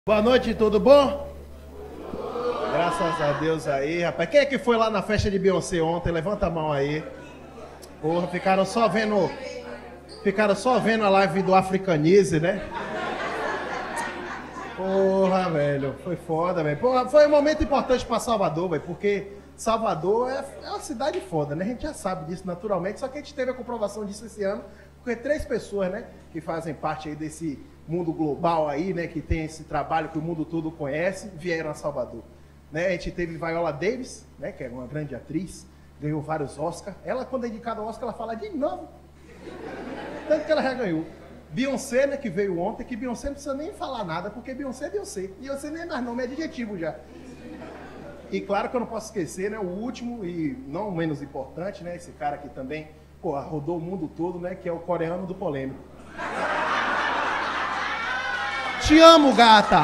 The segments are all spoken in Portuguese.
Boa noite, tudo bom? Graças a Deus aí, rapaz. Quem é que foi lá na festa de Beyoncé ontem? Levanta a mão aí. Porra, ficaram só vendo a live do Africanize, né? Porra, velho, foi foda, velho. Porra, foi um momento importante pra Salvador, velho, porque Salvador é uma cidade foda, né? A gente já sabe disso naturalmente, só que a gente teve a comprovação disso esse ano, porque 3 pessoas, né, que fazem parte aí desse mundo global aí, né, que tem esse trabalho que o mundo todo conhece, vieram a Salvador. Né? A gente teve Viola Davis, né, que é uma grande atriz, ganhou vários Oscars. Ela, quando é indicada ao Oscar, ela fala de novo. Tanto que ela já ganhou. Beyoncé, né, que veio ontem, que Beyoncé não precisa nem falar nada, porque Beyoncé é Beyoncé. Beyoncé nem é mais nome, é adjetivo já. E claro que eu não posso esquecer, né, o último e não menos importante, né, esse cara que também, porra, rodou o mundo todo, né, que é o coreano do polêmico. Te amo, gata!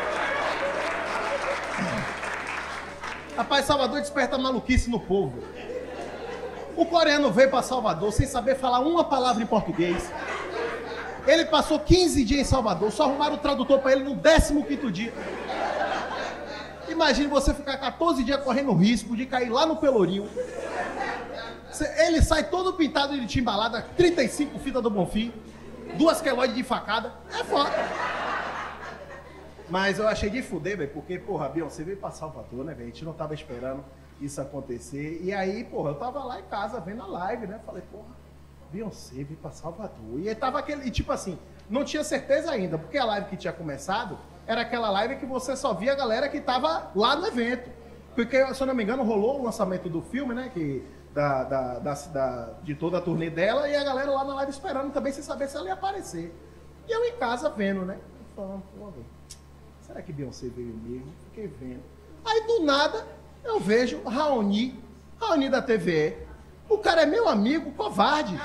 Rapaz, Salvador desperta maluquice no povo. O coreano veio para Salvador sem saber falar uma palavra em português. Ele passou 15 dias em Salvador, só arrumaram o tradutor para ele no 15º dia. Imagine você ficar 14 dias correndo o risco de cair lá no Pelourinho. Ele sai todo pintado de timbalada, 35 fitas do Bonfim, 2 queloides de facada. É foda. Mas eu achei de fuder, velho, porque, porra, a Beyoncé veio pra Salvador, né, velho? A gente não tava esperando isso acontecer. E aí, porra, eu tava lá em casa vendo a live, né? Falei, porra, Beyoncé veio pra Salvador. E aí tava aquele, e tipo assim, não tinha certeza ainda, porque a live que tinha começado era aquela live que você só via a galera que tava lá no evento. Porque, se eu não me engano, rolou o lançamento do filme, né? Que, de toda a turnê dela, e a galera lá na live esperando também, sem saber se ela ia aparecer. E eu em casa vendo, né? Falando, pô, velho, será que Beyoncé veio mesmo? Fiquei vendo. Aí, do nada, eu vejo Raoni da TVE. O cara é meu amigo, covarde.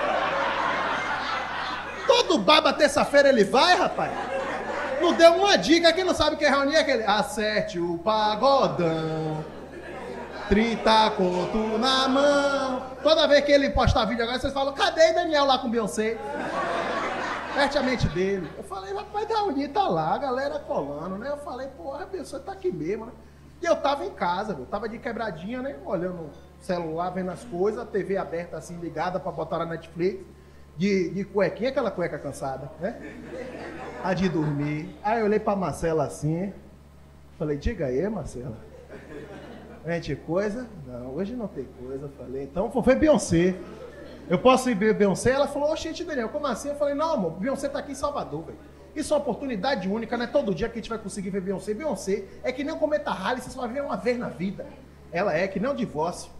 Todo baba, terça-feira, ele vai, rapaz. Não deu uma dica. Quem não sabe o que é Raoni é aquele... Acerte o pagodão. 30 conto na mão. Toda vez que ele postar vídeo agora, vocês falam, cadê Daniel lá com Beyoncé? Perte a mente dele. Eu falei, rapaz, Raoni tá lá, a galera colando, né? Eu falei, porra, a pessoa tá aqui mesmo, né? E eu tava em casa, eu tava de quebradinha, né? Olhando o celular, vendo as coisas, a TV aberta assim, ligada pra botar na Netflix, de cuequinha, aquela cueca cansada, né? A de dormir. Aí eu olhei pra Marcela assim, falei, diga aí, Marcela. Gente, coisa? Não, hoje não tem coisa. Falei, então foi Beyoncé. Eu posso ir ver Beyoncé? Ela falou, oxente, Daniel, como assim? Eu falei, não, amor, Beyoncé tá aqui em Salvador, velho. Isso é uma oportunidade única, não é todo dia que a gente vai conseguir ver Beyoncé. Beyoncé é que nem um cometa Halley, você só vai ver uma vez na vida. Ela é que nem um divórcio.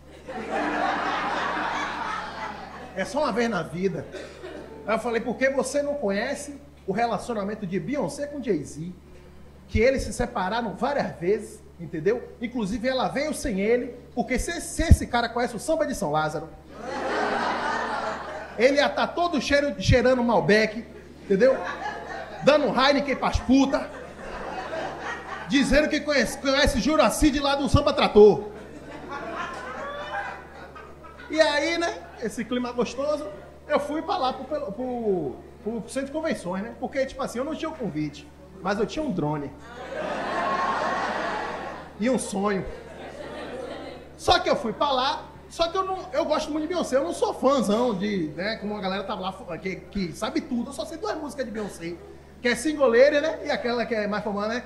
É só uma vez na vida. Aí eu falei, porque você não conhece o relacionamento de Beyoncé com Jay-Z, que eles se separaram várias vezes, entendeu? Inclusive ela veio sem ele, porque se esse cara conhece o samba de São Lázaro, ele ia estar todo cheirando Malbec, entendeu? Dando Heineken pras putas, dizendo que conhece Juraci de lá do Samba Trator. E aí, né, esse clima gostoso, eu fui pra lá, pro centro de convenções, né? Porque, tipo assim, eu não tinha o convite, mas eu tinha um drone. E um sonho. Só que eu fui pra lá, só que eu gosto muito de Beyoncé, eu não sou fãzão de, né, como a galera tava lá, que sabe tudo, eu só sei 2 músicas de Beyoncé, que é Single Lady, né, e aquela que é mais famosa, né,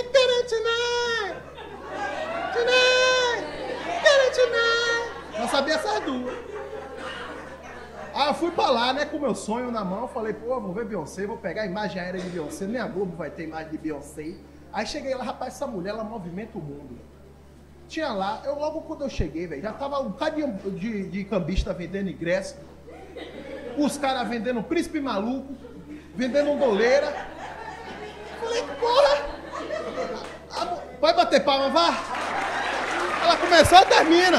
não sabia essas 2. Aí eu fui pra lá, né, com meu sonho na mão, falei, pô, vou ver Beyoncé, vou pegar a imagem aérea de Beyoncé, nem a Globo vai ter imagem de Beyoncé. Aí cheguei lá, rapaz, essa mulher, ela movimenta o mundo. Tinha lá, logo quando eu cheguei, velho, já tava um bocado de cambista vendendo ingresso, os caras vendendo príncipe maluco, vendendo doleira. Falei, porra! Pode bater palma, vá! Ela começou, termina!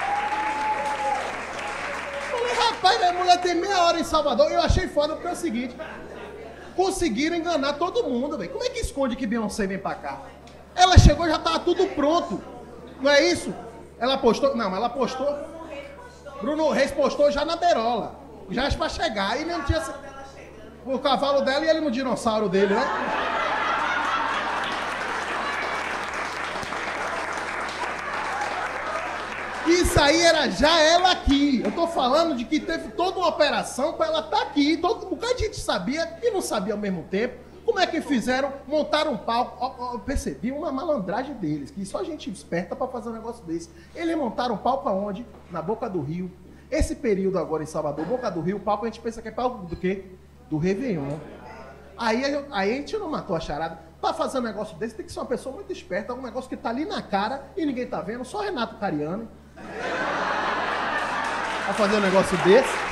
Falei, rapaz, a mulher tem meia hora em Salvador. Eu achei foda porque é o seguinte, conseguiram enganar todo mundo, velho. Como é que esconde que Beyoncé vem pra cá? Ela chegou e já tava tudo pronto. Não é isso? Ela postou... Não, ela postou... Bruno Reis postou já na berola. Já pra chegar. Aí não tinha... O cavalo dela e ele no dinossauro dele, né? Isso aí era já ela aqui. Eu tô falando de que teve toda uma operação para ela estar aqui. Um bocado de gente sabia e não sabia ao mesmo tempo. Como é que fizeram? Montaram um palco. Eu percebi uma malandragem deles, que só gente esperta para fazer um negócio desse. Eles montaram um palco aonde? Na Boca do Rio. Esse período agora em Salvador, Boca do Rio, o palco a gente pensa que é palco do quê? Do Réveillon. Aí a gente não matou a charada. Para fazer um negócio desse tem que ser uma pessoa muito esperta, um negócio que tá ali na cara e ninguém tá vendo, só Renato Cariani. Para fazer um negócio desse.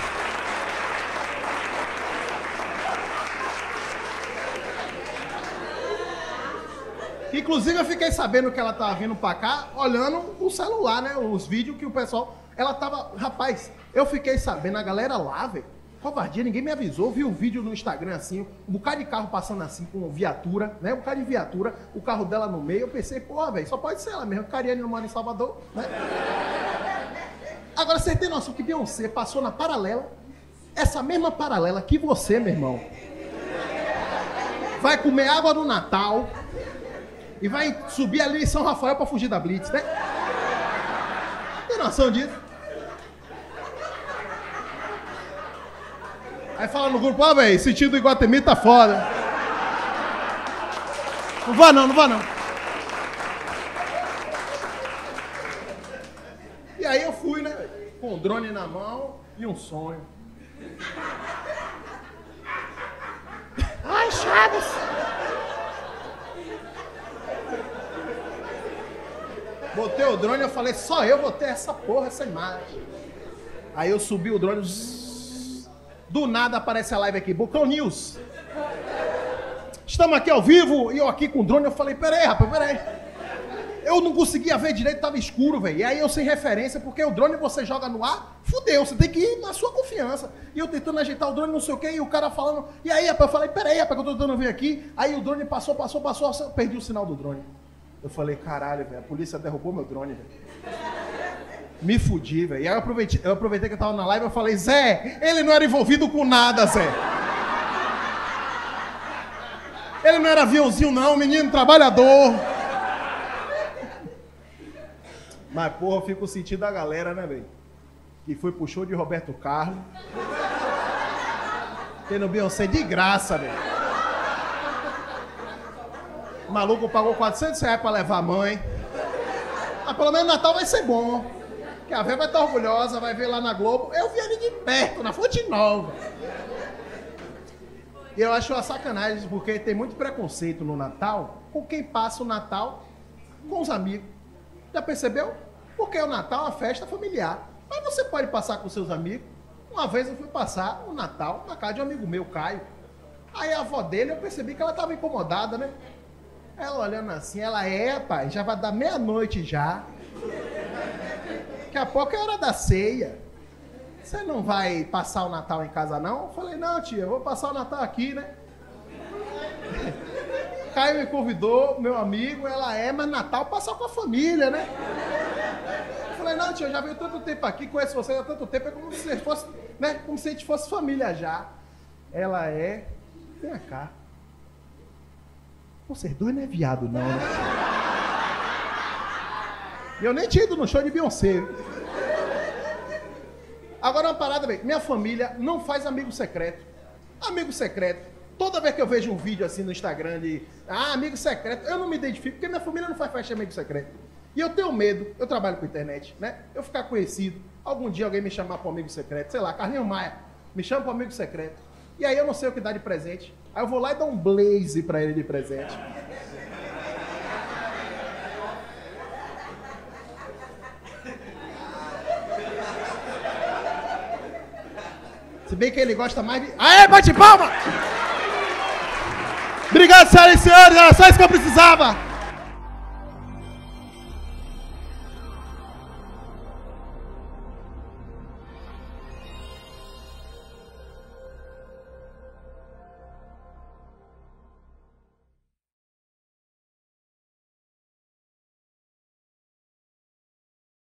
Inclusive, eu fiquei sabendo que ela tava vindo pra cá, olhando o celular, né? Os vídeos que o pessoal... Ela tava... Rapaz, eu fiquei sabendo, a galera lá, velho, covardia, ninguém me avisou, vi o vídeo no Instagram assim, um bocado de carro passando assim com viatura, né? Um bocado de viatura, o carro dela no meio, eu pensei, pô, velho, só pode ser ela mesmo, Cariani não mora em Salvador, né? Agora, você tem noção que Beyoncé passou na paralela, essa mesma paralela que você, meu irmão, vai comer água no Natal... E vai subir ali em São Rafael pra fugir da Blitz, né? Tem noção disso? Aí fala no grupo, velho, sentido Iguatemi tá foda. Não vá não, não vá não. E aí eu fui, né? Com o drone na mão e um sonho. Ai, Chaves! Botei o drone e eu falei, só eu vou ter essa porra, essa imagem. Aí eu subi o drone, zzz, do nada aparece a live aqui, Bocão News. Estamos aqui ao vivo e eu aqui com o drone, eu falei, peraí, rapaz, peraí. Eu não conseguia ver direito, tava escuro, velho. E aí eu sem referência, porque o drone você joga no ar, fudeu, você tem que ir na sua confiança. E eu tentando ajeitar o drone, não sei o quê, e o cara falando, e aí, rapaz, eu falei, peraí, rapaz, que eu tô tentando ver aqui. Aí o drone passou, eu perdi o sinal do drone. Eu falei, caralho, velho, a polícia derrubou meu drone, velho. Me fudi, velho. E aí eu aproveitei que eu tava na live e eu falei, Zé, ele não era envolvido com nada, Zé. Ele não era aviãozinho, não, menino trabalhador. Mas, porra, eu fico sentindo a galera, né, velho? Que foi pro show de Roberto Carlos. Tendo Beyoncé de graça, velho. O maluco pagou R$400 pra levar a mãe. Mas pelo menos Natal vai ser bom. Que a véia vai estar orgulhosa, vai ver lá na Globo. Eu vi ali de perto, na Fonte Nova. E eu acho uma sacanagem, porque tem muito preconceito no Natal com quem passa o Natal com os amigos. Já percebeu? Porque o Natal é uma festa familiar. Mas você pode passar com seus amigos. Uma vez eu fui passar o Natal na casa de um amigo meu, Caio. Aí a avó dele, eu percebi que ela estava incomodada, né? Ela olhando assim, pai, já vai dar meia-noite já. Daqui a pouco é hora da ceia. Você não vai passar o Natal em casa, não? Eu falei, não, tia, eu vou passar o Natal aqui, né? Caio me convidou, meu amigo, mas Natal passar com a família, né? Eu falei, não, tia, eu já venho tanto tempo aqui, conheço vocês há tanto tempo, é como se fosse, né? Como se a gente fosse família já. Vem cá. Vocês dois não é viado, não, né? E eu nem tinha ido no show de Beyoncé. Agora uma parada, velho. Minha família não faz amigo secreto. Amigo secreto. Toda vez que eu vejo um vídeo assim no Instagram de amigo secreto, eu não me identifico, porque minha família não faz festa de amigo secreto. E eu tenho medo, eu trabalho com internet, né? Eu ficar conhecido, algum dia alguém me chamar para um amigo secreto, sei lá, Carlinhos Maia, me chama para um amigo secreto. E aí eu não sei o que dar de presente. Aí eu vou lá e dou um blaze pra ele de presente. Se bem que ele gosta mais de... Aê, bate palma! Obrigado, senhoras e senhores, era só isso que eu precisava.